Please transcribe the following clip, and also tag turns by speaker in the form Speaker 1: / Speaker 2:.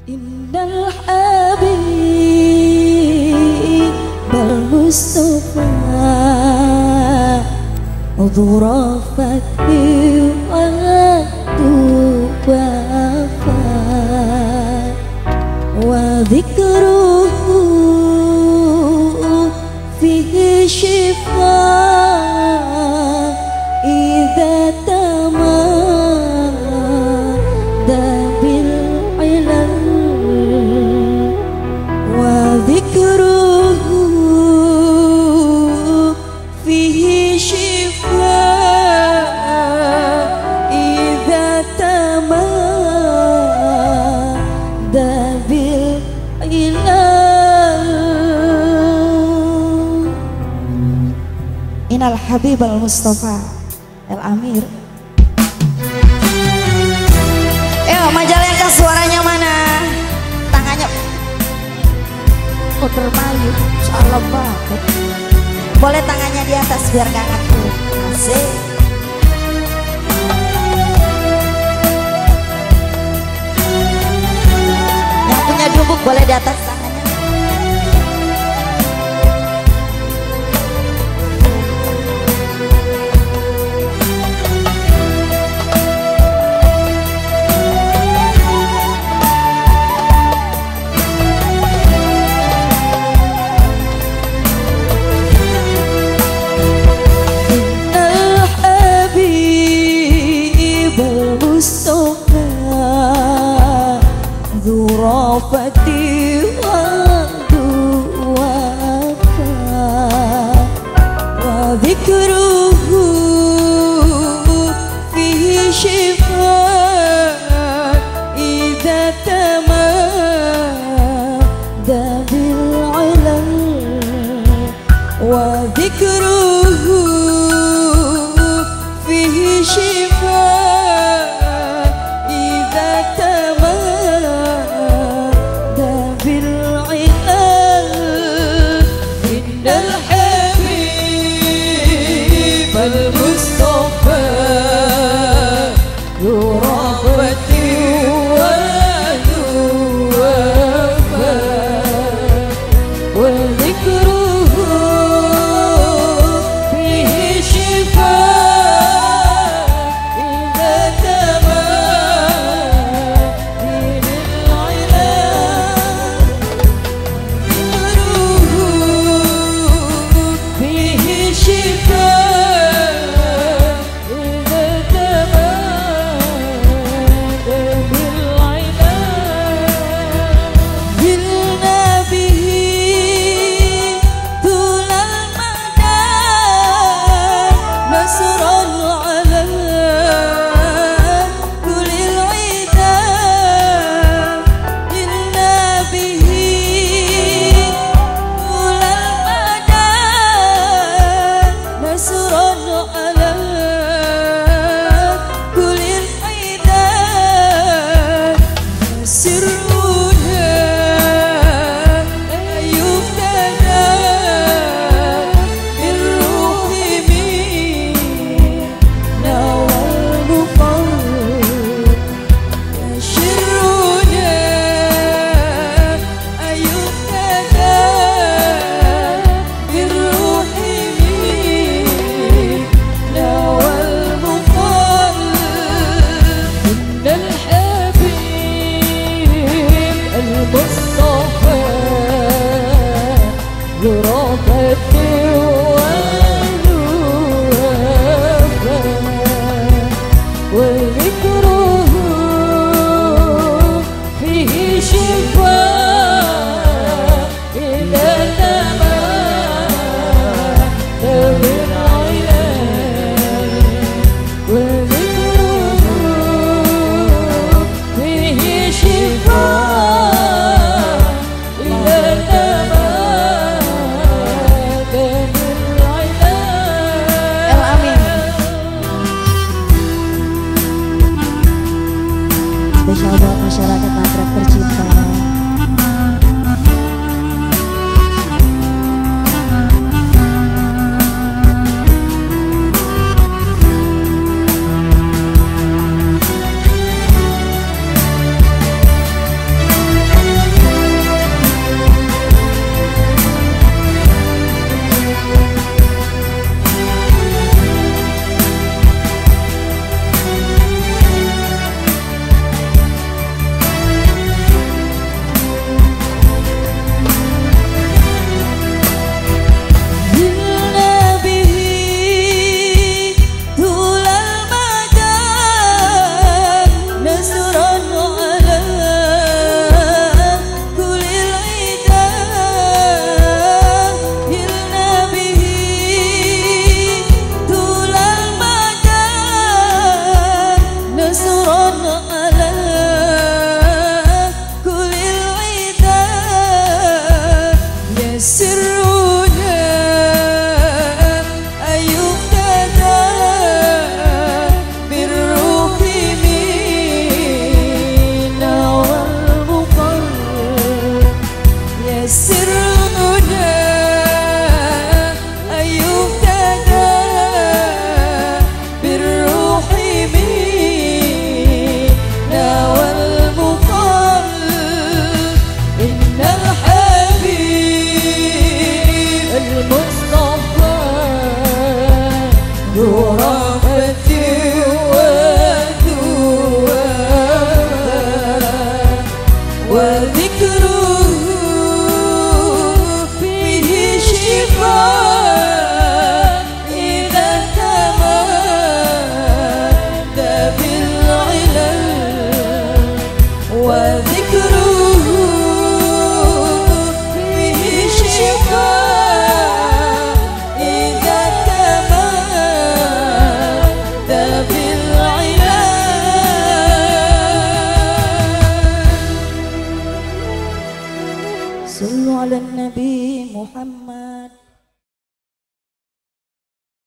Speaker 1: إن الحبيب المصطفى ذو رأفة ووفاء وذكره فيه شفاء إذا تمادى بالعلل وذكره فيه شفاء إذا تمادى بالعلل. Innal Habib al-Mustafa al-Amir. Majalengka suaranya mana? Tangannya puter balik, salah banget. Boleh tangannya di atas biar gak ngaku. Asik. Yang punya dubuk boleh di atas tangannya. Rafati wa duwafa wa dhikruhu fihi shifa idha tamada bil ilal wa dhikruhu fihi shifa idha
Speaker 2: المصطفى ذو رأفة وذو وفاء وذكره فيه شفاء إذا تمادى بالعلل ذكره فيه شفاء
Speaker 1: فيه شفاء صلوا على النبي محمد.